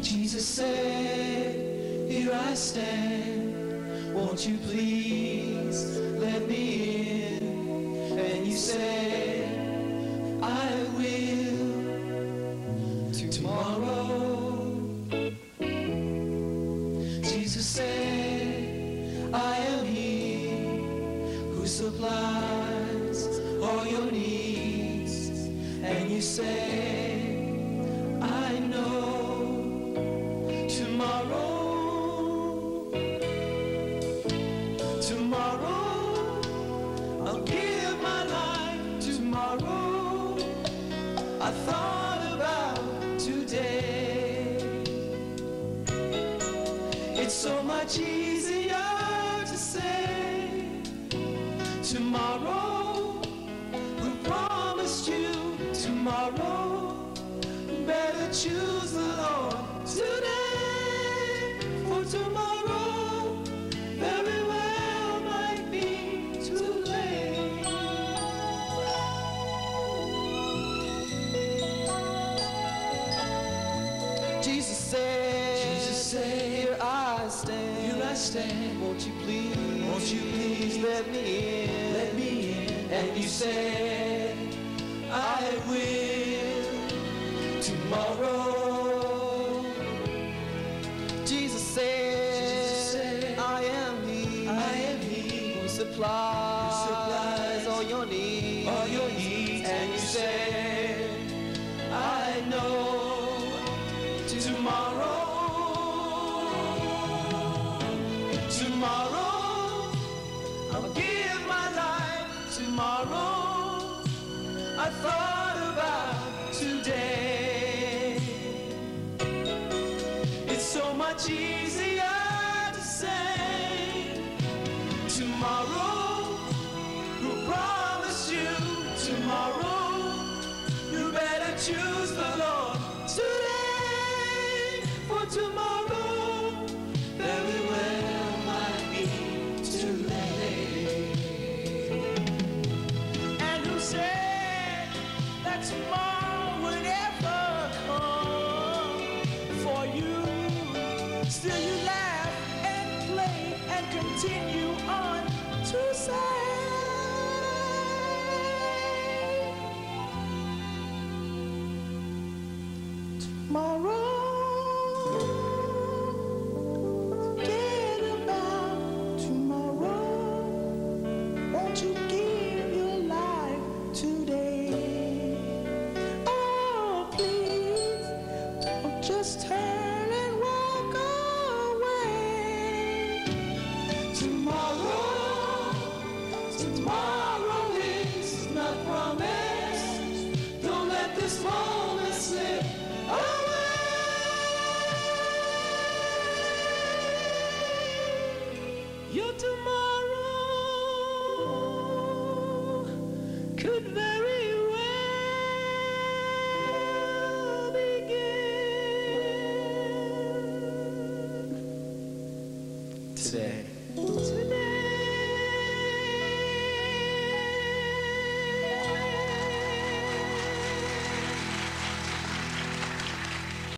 Jesus said, here I stand, won't you please let me in? And you said, I will tomorrow. Jesus said, I am he who supplies all your needs. And you said, I know tomorrow, I'll give my life tomorrow. I thought about today. It's so much easier to say tomorrow. Who promised you tomorrow? Better choose the Lord today, for tomorrow very well might be too late. Jesus said, here I stand, won't you please let me in, and you said, I will tomorrow. Jesus said, I am he who supplies all your needs, and you said, I know tomorrow, I'll give my life tomorrow. I thought about today. It's so much easier to say tomorrow. Who promised you tomorrow? You better choose the Lord today, for tomorrow very well might be too late. And who said that tomorrow would ever come for you? Still you laugh and play and continue on to say tomorrow. Forget about tomorrow. Won't you give your life today? Oh, please, oh, just turn and walk away. Tomorrow is not promised. Don't let this moment slip away. Your tomorrow could very well begin today.